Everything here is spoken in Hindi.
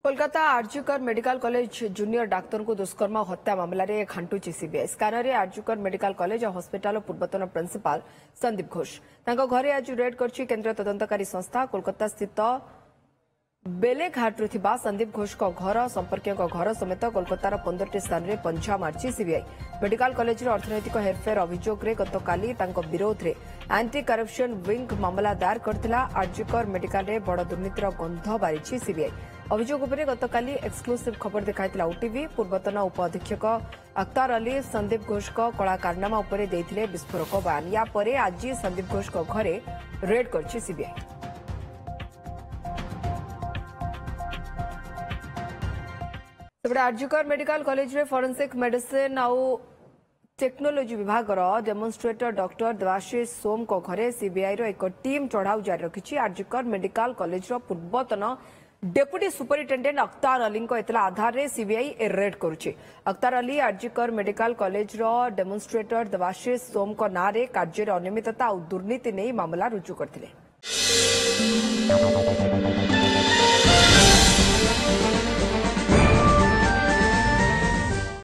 Kolkata RG Kar medical college junior doctor को दुष्कर्म और हत्या मामलें घांटुची सीबीआई स्कानर आरजीकर मेडिकल कॉलेज और हॉस्पिटल पूर्वतन प्रिंसिपाल संदीप घोष घरे आज रेड कर केंद्रीय तदंतकारी संस्था कोलकाता स्थित बेलेघाट संदीप घोष घर संपर्क घर समेत कोलकातार 15टी स्थान में पंचा मार्ची सीबीआई मेडिकल कॉलेज अर्थनैतिक हेरफेर अभियोग गतकाली विरोध में एंटी करप्शन विंग मामला दायर करथिला आरजीकर मेडिकल रे बड़ दुर्नीतिर गंध बारिछि सीबीआई अभियोग उपरे गतकाली एक्सक्लूसिव खबर देखाइथिला ओटीवी पूर्वतन उप अधीक्षक अख्तर अली संदीप घोष कला कारनामा उपरे देइथिले विस्फोरक बयान या परे आज संदीप घोष घरे रेड करछि सीबीआई। तेबे आरजीकर मेडिकल कॉलेज रे फोरेंसिक मेडिसिन आउ टेक्नोलोजी विभाग डेमोन्स्ट्रेटर डॉक्टर देवाशीष सोम को घरे सीबीआई रो एक टीम चढ़ाऊ जारी रखी आरजीकर मेडिकल कॉलेज रो पूर्वतन डेप्यूटी सुपरिटेडेंट अख्तर अली को इतला आधार रे सीबीआई रेड करुछि। अख्तर अली आरजीकर मेडिकल कॉलेज रो डेमोन्स्ट्रेटर देवाशीष सोम को नाँ रे कार्य अनियमितता और दुर्नीति नहीं मामला रुजु करथिले।